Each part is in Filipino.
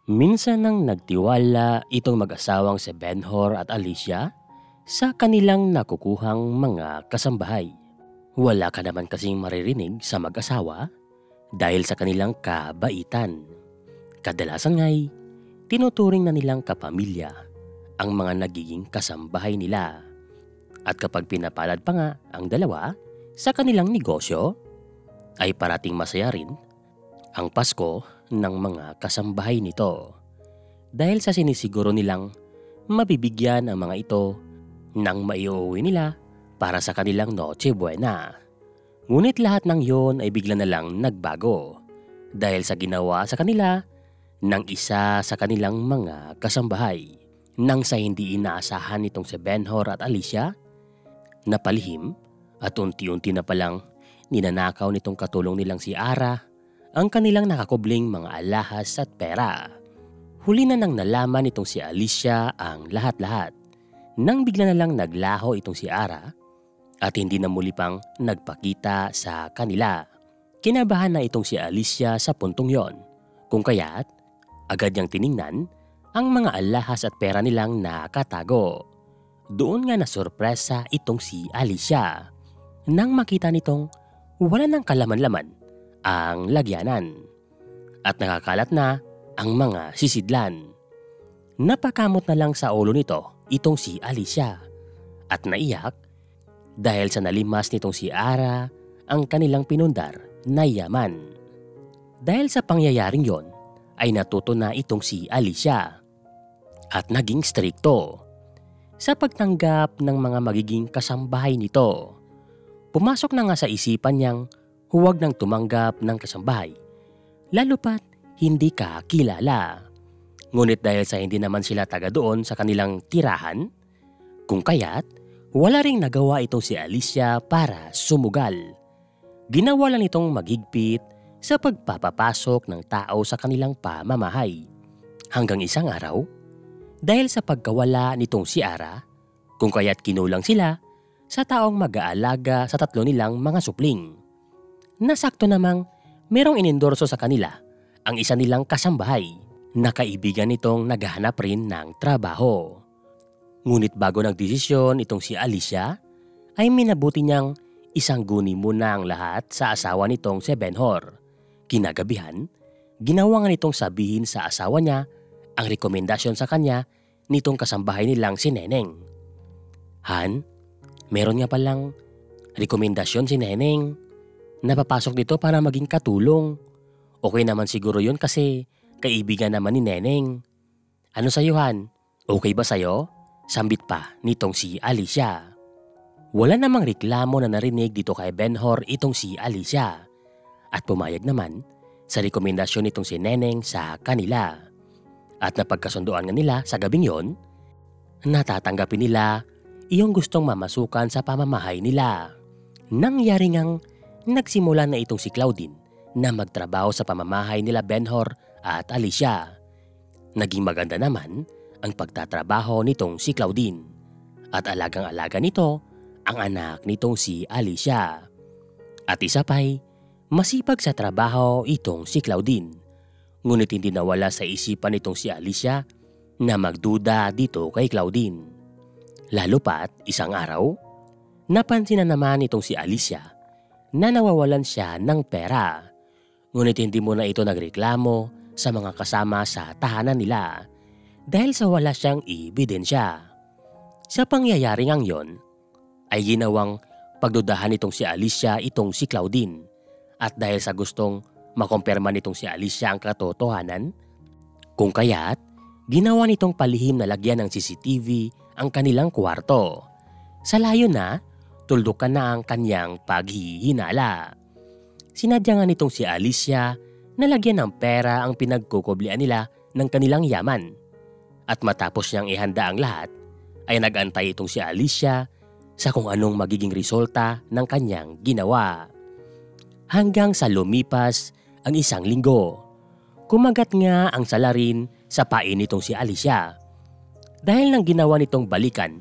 Minsan nang nagtiwala itong mag-asawang si Benhur at Alicia sa kanilang nakukuhang mga kasambahay. Wala ka naman kasing maririnig sa mag-asawa dahil sa kanilang kabaitan. Kadalasan nga'y tinuturing na nilang kapamilya ang mga nagiging kasambahay nila. At kapag pinapalad pa nga ang dalawa sa kanilang negosyo, ay parating masaya rin ang Pasko ng mga kasambahay nito. Dahil sa sinisiguro nilang mabibigyan ang mga ito ng maiuwi nila para sa kanilang Noche Buena. Ngunit lahat ng yon ay bigla na lang nagbago dahil sa ginawa sa kanila ng isa sa kanilang mga kasambahay. Nang sa hindi inaasahan nitong si Benhur at Alicia, napalihim at unti-unti na palang ninanakaw nitong katulong nilang si Ara ang kanilang nakakubling mga alahas at pera. Huli na nang nalaman nitong si Alicia ang lahat-lahat nang bigla na lang naglaho itong si Ara at hindi na muli pang nagpakita sa kanila. Kinabahan na itong si Alicia sa puntong yon, kung kaya't agad niyang tiningnan ang mga alahas at pera nilang nakatago. Doon nga nasurpresa itong si Alicia nang makita nitong wala ng kalaman-laman ang lagyanan at nakakalat na ang mga sisidlan. Napakamot na lang sa ulo nito itong si Alicia at naiyak dahil sa nalimas nitong si Ara ang kanilang pinundar na yaman. Dahil sa pangyayaring yon ay natuto na itong si Alicia at naging strikto sa pagtanggap ng mga magiging kasambahay nito. Pumasok na nga sa isipan niyang huwag nang tumanggap ng kasambahay, lalo pat hindi ka kilala. Ngunit dahil sa hindi naman sila taga doon sa kanilang tirahan, kung kaya't wala ring nagawa itong si Alicia para sumugal. Ginawa lang itong maghigpit sa pagpapapasok ng tao sa kanilang pamamahay. Hanggang isang araw, dahil sa pagkawala nitong si Ara, kung kaya't kinulang sila sa taong mag-aalaga sa tatlo nilang mga supling. Nasakto namang merong inendorso sa kanila ang isa nilang kasambahay na kaibigan nitong naghahanap rin ng trabaho. Ngunit bago nagdesisyon itong si Alicia, ay minabuti niyang isang guni muna ang lahat sa asawa nitong si Benhur. Kinagabihan, ginawa nga nitong sabihin sa asawa niya ang rekomendasyon sa kanya nitong kasambahay nilang si Neneng. Han, meron nga palang rekomendasyon si Neneng. Napapasok dito para maging katulong. Okay naman siguro yun kasi kaibigan naman ni Neneng. Ano sa'yo, Han? Okay ba sa'yo? Sambit pa nitong si Alicia. Wala namang reklamo na narinig dito kay Benhur itong si Alicia. At pumayag naman sa rekomendasyon nitong si Neneng sa kanila. At napagkasunduan nga nila sa gabing yon, natatanggapin nila iyong gustong mamasukan sa pamamahay nila. Nangyari ngang nagsimula na itong si Claudine na magtrabaho sa pamamahay nila Benhur at Alicia. Naging maganda naman ang pagtatrabaho nitong si Claudine at alagang-alaga nito ang anak nitong si Alicia. At isa pa'y masipag sa trabaho itong si Claudine. Ngunit hindi nawala sa isipan nitong si Alicia na magduda dito kay Claudine. Lalo pat isang araw, napansin na naman itong si Alicia na nawawalan siya ng pera. Ngunit hindi muna ito nagreklamo sa mga kasama sa tahanan nila dahil sa wala siyang ebidensya. Sa pangyayari ngang yon, ay ginawang pagdudahan nitong si Alicia itong si Claudine at dahil sa gustong makumpirma nitong si Alicia ang katotohanan, kung kaya't ginawa nitong palihim na lagyan ng CCTV ang kanilang kwarto. Sa layo na, tuldukan na ang kanyang paghihinala. Sinadya nga nitong si Alicia na lagyan ng pera ang pinagkukublian nila ng kanilang yaman. At matapos niyang ihanda ang lahat, ay nag-antay itong si Alicia sa kung anong magiging resulta ng kanyang ginawa. Hanggang sa lumipas ang isang linggo, kumagat nga ang salarin sa pain nitong si Alicia. Dahil nang ginawa nitong balikan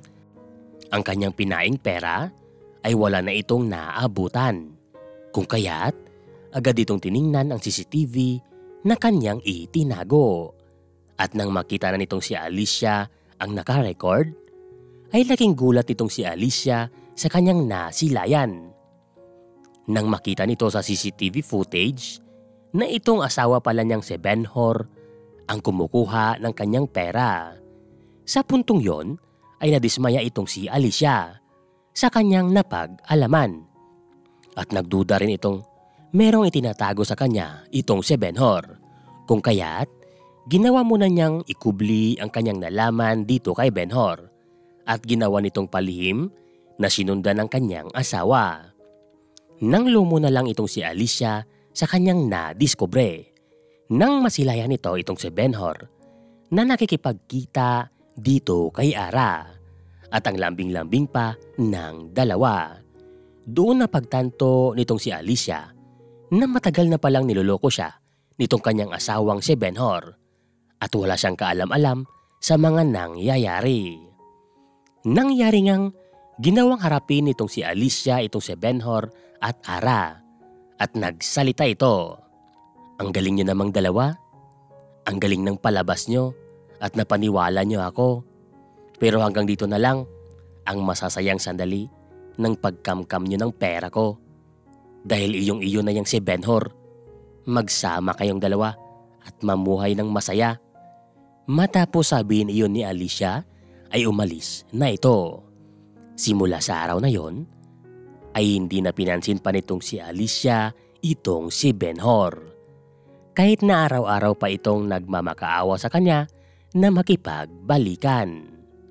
ang kanyang pinaing pera, ay wala na itong naabutan. Kung kaya't agad itong tiningnan ang CCTV na kanyang itinago. At nang makita na nitong si Alicia ang nakarecord, ay laking gulat nitong si Alicia sa kanyang nasilayan. Nang makita nito sa CCTV footage na itong asawa pala niyang si Benhur ang kumukuha ng kanyang pera. Sa puntong yon ay nadismaya itong si Alicia sa kanyang napag-alaman. At nagduda rin itong merong itinatago sa kanya itong si Benhur. Kung kaya't ginawa muna niyang ikubli ang kanyang nalaman dito kay Benhur at ginawa nitong palihim na sinundan ng kanyang asawa. Nang lumo na lang itong si Alicia sa kanyang nadiskubre nang masilayan nito itong si Benhur na nakikipagkita dito kay Ara at ang lambing-lambing pa ng dalawa. Doon napagtanto nitong si Alicia na matagal na palang niloloko siya nitong kanyang asawang si Benhur at wala siyang kaalam-alam sa mga nangyayari. Nangyari ngang ginawang harapin nitong si Alicia itong si Benhur at Ara at nagsalita ito. Ang galing nyo namang dalawa. Ang galing ng palabas nyo at napaniwala nyo ako. Pero hanggang dito na lang ang masasayang sandali ng pagkamkam nyo ng pera ko. Dahil iyong-iyo na yang si Benhur. Magsama kayong dalawa at mamuhay ng masaya. Matapos sabihin iyon ni Alicia ay umalis na ito. Simula sa araw na yon ay hindi na pinansin pa nitong si Alicia itong si Benhur. Kahit na araw-araw pa itong nagmamakaawa sa kanya na makipagbalikan.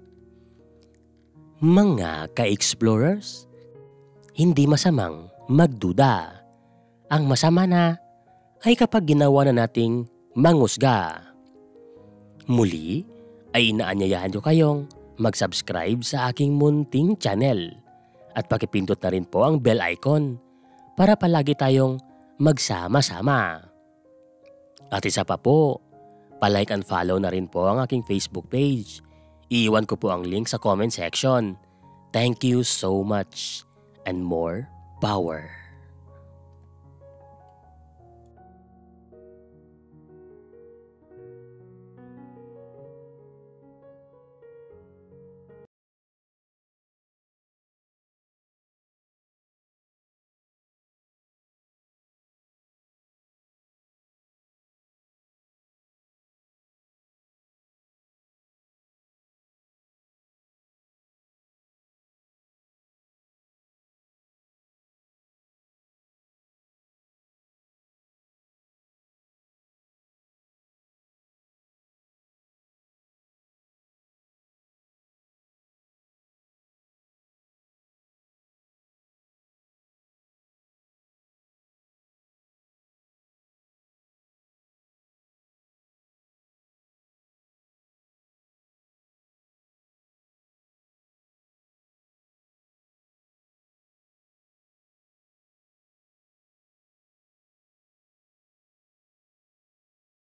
Mga ka-explorers, hindi masamang magduda. Ang masama na ay kapag ginawa na nating mangusga. Muli ay inaanyayahan ko kayong mag-subscribe sa aking munting channel at pakipindot na rin po ang bell icon para palagi tayong magsama-sama. At isa pa po, palike and follow na rin po ang aking Facebook page. Iiwan ko po ang link sa comment section. Thank you so much and more power.